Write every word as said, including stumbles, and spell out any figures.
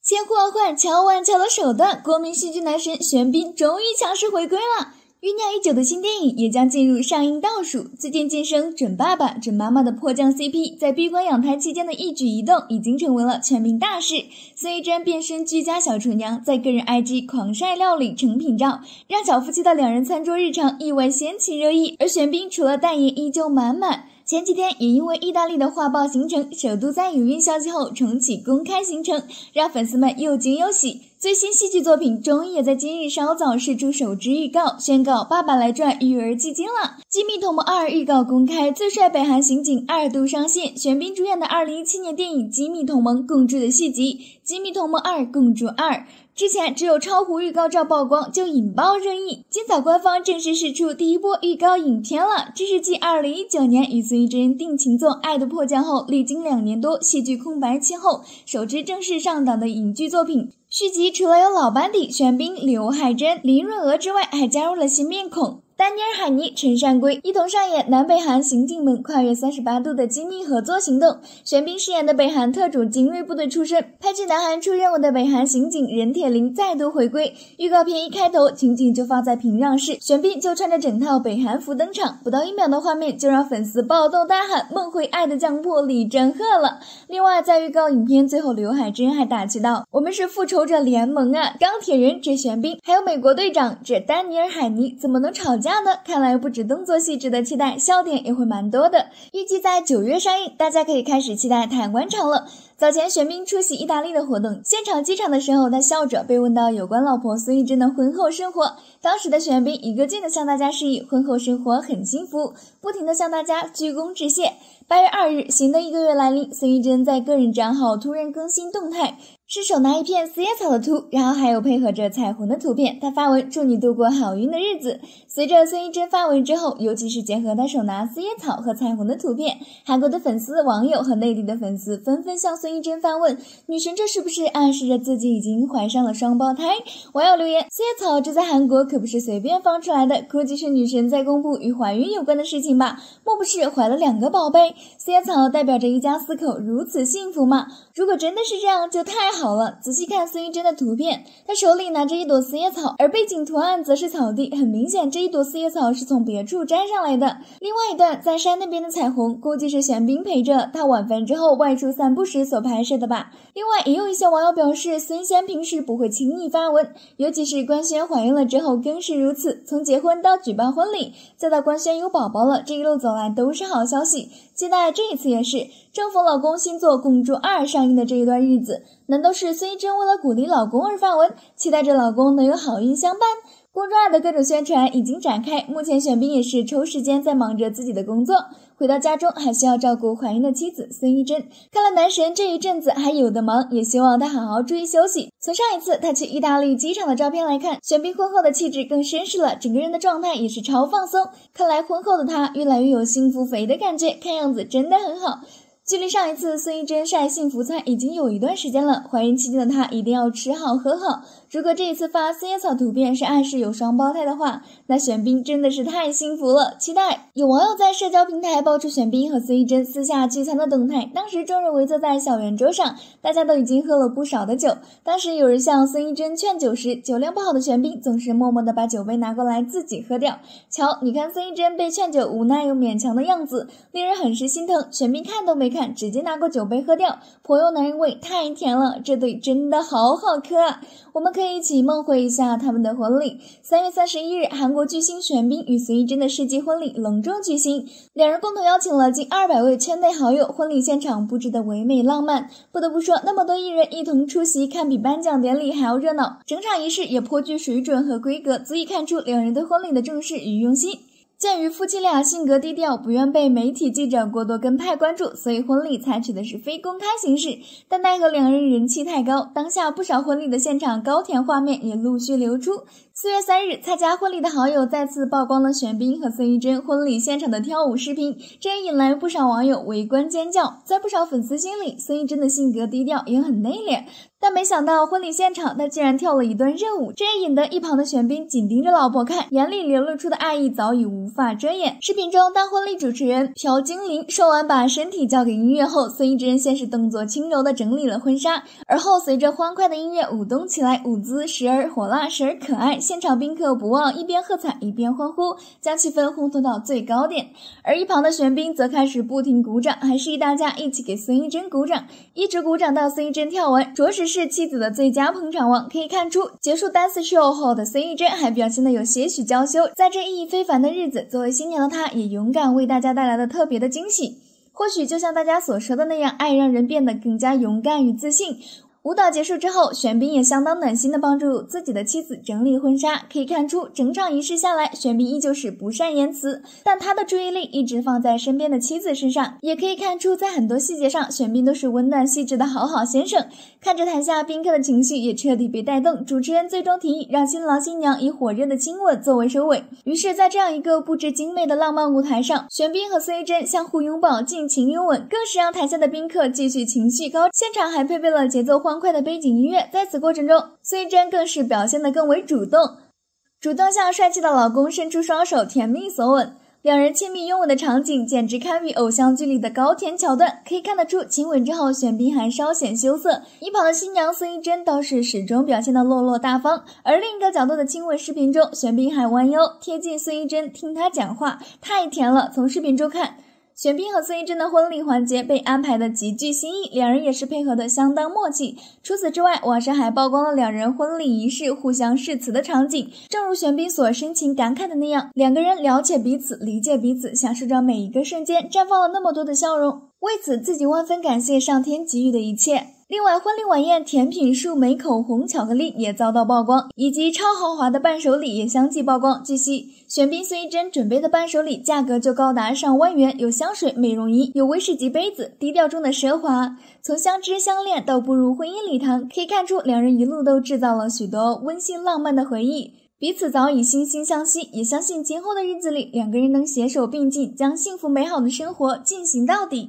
千呼万唤敲万敲的手段，国民戏剧男神玄彬终于强势回归了。酝酿已久的新电影也将进入上映倒数。最近晋升准爸爸、准妈妈的迫降 C P， 在闭关养胎期间的一举一动已经成为了全民大事。孙艺珍变身居家小厨娘，在个人 I G 狂晒料理成品照，让小夫妻的两人餐桌日常意外掀起热议。而玄彬除了代言依旧满满，前几天也因为意大利的画报行程，首度在有孕消息后重启公开行程，让粉丝们又惊又喜。最新戏剧作品终于也在今日稍早释出首支预告，宣告爸爸来赚育儿基金了。机密同盟二预告公开，最帅北韩刑警二度上线，玄彬主演的二零一七年电影《机密同盟》共筑的续集《机密同盟二共筑二》。之前只有超糊预告照曝光就引爆热议，今早官方正式释出第一波预告影片了。这是继二零一九年与孙艺珍定情作《爱的迫降》后，历经两年多戏剧空白期后，首支正式上档的影剧作品。续集除了有老班底玄彬、刘海珍、林润娥之外，还加入了新面孔丹尼尔·海尼、陈善圭一同上演南北韩刑警们跨越三十八度的机密合作行动。玄彬饰演的北韩特种精锐部队出身，派去南韩出任务的北韩刑警任铁林再度回归。预告片一开头，情景就放在平壤市，玄彬就穿着整套北韩服登场，不到一秒的画面就让粉丝暴动大喊梦回爱的降魄李真赫了。另外在预告影片最后，刘海珍还打趣道，我们是复仇者联盟啊，钢铁人这玄彬，还有美国队长这丹尼尔·海尼，怎么能吵架？看来不止动作戏值得期待，笑点也会蛮多的。预计在九月上映，大家可以开始期待坦官场了。早前玄彬出席意大利的活动，现场机场的时候，他笑着被问到有关老婆孙艺珍的婚后生活，当时的玄彬一个劲的向大家示意婚后生活很幸福，不停的向大家鞠躬致谢。八月二日，新的一个月来临，孙艺珍在个人账号突然更新动态，是手拿一片四叶草的图，然后还有配合着彩虹的图片。他发文祝你度过好运的日子。随着孙艺珍发文之后，尤其是结合他手拿四叶草和彩虹的图片，韩国的粉丝、网友和内地的粉丝纷纷向孙艺珍发问，女神这是不是暗示着自己已经怀上了双胞胎？网友留言，四叶草这在韩国可不是随便放出来的，估计是女神在公布与怀孕有关的事情吧，莫不是怀了两个宝贝？四叶草代表着一家四口如此幸福吗？如果真的是这样就太好了。仔细看孙艺珍的图片，她手里拿着一朵四叶草，而背景图案则是草地，很明显这一朵四叶草是从别处摘上来的。另外一段在山那边的彩虹，估计是玄彬陪着他晚饭之后外出散步时所拍摄的吧。另外也有一些网友表示，孙仙平时不会轻易发文，尤其是官宣怀孕了之后更是如此，从结婚到举办婚礼，再到官宣有宝宝了，这一路走来都是好消息。期待这一次也是正逢老公新作《共筑二》上映的这一段日子，难道是孙艺珍为了鼓励老公而发文，期待着老公能有好运相伴？共筑二的各种宣传已经展开，目前玄彬也是抽时间在忙着自己的工作，回到家中还需要照顾怀孕的妻子孙艺珍。看来男神这一阵子还有的忙，也希望他好好注意休息。从上一次他去意大利机场的照片来看，玄彬婚后的气质更绅士了，整个人的状态也是超放松。看来婚后的他越来越有幸福肥的感觉，看样子真的很好。距离上一次孙艺珍晒幸福餐已经有一段时间了，怀孕期间的她一定要吃好喝好。如果这一次发四叶草图片是暗示有双胞胎的话，那玄彬真的是太幸福了，期待。有网友在社交平台爆出玄彬和孙艺珍私下聚餐的动态，当时众人围坐在小圆桌上，大家都已经喝了不少的酒。当时有人向孙艺珍劝酒时，酒量不好的玄彬总是默默地把酒杯拿过来自己喝掉。瞧，你看孙艺珍被劝酒无奈又勉强的样子，令人很是心疼。玄彬看都没看，直接拿过酒杯喝掉，颇有男人味，太甜了，这对真的好好磕啊！我们可以一起梦回一下他们的婚礼。三月三十一日，韩国巨星玄彬与孙艺珍的世纪婚礼隆重举行，两人共同邀请了近二百位圈内好友，婚礼现场布置的唯美浪漫。不得不说，那么多艺人一同出席，堪比颁奖典礼还要热闹，整场仪式也颇具水准和规格，足以看出两人对婚礼的重视与用心。鉴于夫妻俩性格低调，不愿被媒体记者过多跟拍关注，所以婚礼采取的是非公开形式。但奈何两人人气太高，当下不少婚礼的现场高甜画面也陆续流出。 四月三日，参加婚礼的好友再次曝光了玄彬和孙艺珍婚礼现场的跳舞视频，这也引来不少网友围观尖叫。在不少粉丝心里，孙艺珍的性格低调也很内敛，但没想到婚礼现场她竟然跳了一段热舞，这也引得一旁的玄彬紧盯着老婆看，眼里流露出的爱意早已无法遮掩。视频中，当婚礼主持人朴槿惠说完把身体交给音乐后，孙艺珍先是动作轻柔地整理了婚纱，而后随着欢快的音乐舞动起来，舞姿时而火辣时而可爱，现场宾客不忘一边喝彩一边欢呼，将气氛烘托到最高点。而一旁的玄彬则开始不停鼓掌，还示意大家一起给孙艺珍鼓掌，一直鼓掌到孙艺珍跳完，着实是妻子的最佳捧场王。可以看出，结束 dance show 后的孙艺珍还表现得有些许娇羞，在这意义非凡的日子，作为新娘的她也勇敢为大家带来了特别的惊喜。或许就像大家所说的那样，爱让人变得更加勇敢与自信。舞蹈结束之后，玄彬也相当暖心地帮助自己的妻子整理婚纱。可以看出，整场仪式下来，玄彬依旧是不善言辞，但他的注意力一直放在身边的妻子身上。也可以看出，在很多细节上，玄彬都是温暖细致的好好先生。看着台下宾客的情绪也彻底被带动，主持人最终提议让新郎新娘以火热的亲吻作为收尾。于是，在这样一个布置精美的浪漫舞台上，玄彬和孙艺珍相互拥抱，尽情拥吻，更是让台下的宾客继续情绪高。现场还配备了节奏欢快的背景音乐，在此过程中，孙艺珍更是表现得更为主动，主动向帅气的老公伸出双手，甜蜜索吻。两人亲密拥吻的场景简直堪比偶像剧里的高甜桥段，可以看得出亲吻之后玄彬还稍显羞涩，一旁的新娘孙艺珍倒是始终表现得落落大方。而另一个角度的亲吻视频中，玄彬还弯腰贴近孙艺珍听她讲话，太甜了。从视频中看，玄彬和孙艺珍的婚礼环节被安排的极具新意，两人也是配合的相当默契。除此之外，网上还曝光了两人婚礼仪式互相誓词的场景，正如玄彬所深情感慨的那样，两个人了解彼此，理解彼此，享受着每一个瞬间，绽放了那么多的笑容。为此，自己万分感谢上天给予的一切。另外，婚礼晚宴甜品树莓口红巧克力也遭到曝光，以及超豪华的伴手礼也相继曝光。据悉，玄彬孙艺珍准备的伴手礼价格就高达上万元，有香水、美容仪，有威士忌杯子，低调中的奢华。从相知相恋到步入婚姻礼堂，可以看出两人一路都制造了许多温馨浪漫的回忆，彼此早已惺惺相惜，也相信今后的日子里，两个人能携手并进，将幸福美好的生活进行到底。